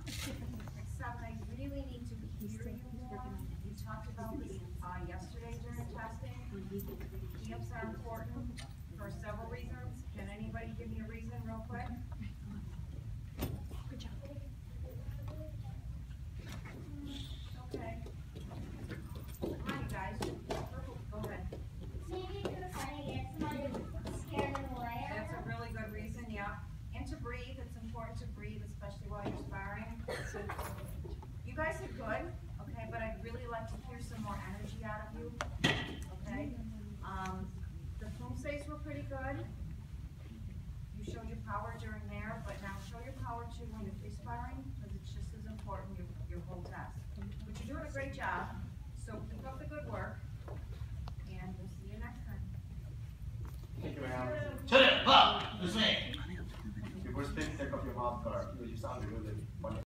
Except I really need to hear you more. You talked about this yesterday during testing. Camps are important for several reasons. Can anybody give me a reason real quick? Good job. Okay. Come on, you guys. Go ahead. Maybe to kind of get somebody scared away. That's a really good reason, yeah. And to breathe, it's important to breathe, especially while you're sparring. You guys are good, okay, but I'd really like to hear some more energy out of you, okay? The Pumses were pretty good. You showed your power during there, but now show your power too when you're free sparring, because it's just as important, your whole test. But you're doing a great job, so keep up the good work, and we'll see you next time. Thank you, ma'am. Shut it, Bob. The same. Before speaking, take off your mouth guard. You sound really